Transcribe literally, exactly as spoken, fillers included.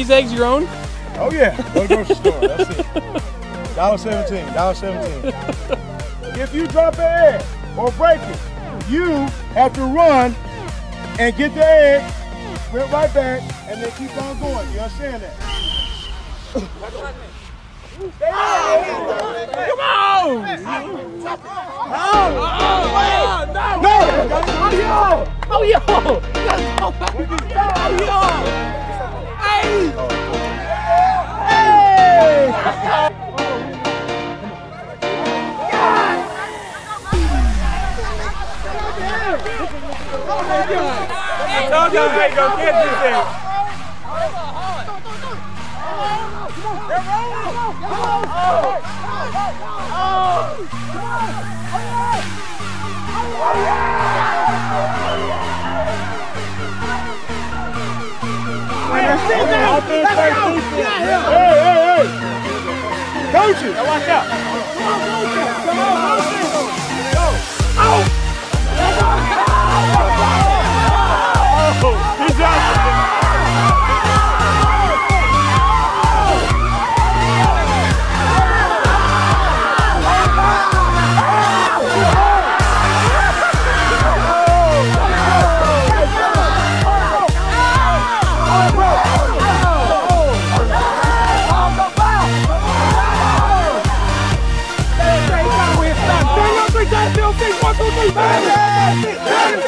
these eggs your own? Oh yeah, go to the grocery store. That's it. Dollar seventeen. Dollar seventeen. If you drop an egg or break it, you have to run and get the egg, sprint right back, and then keep on going. You understand that? Come on! Oh, no! No! Oh, yo! Oh, yo! Hey! Hey! I told y'all how you gonna get this thing. Hey, hey, hey! Coaches! Now watch out! Come on, coaches! Come on, coaches! Go! Oh! He's out! One, two, three, baby!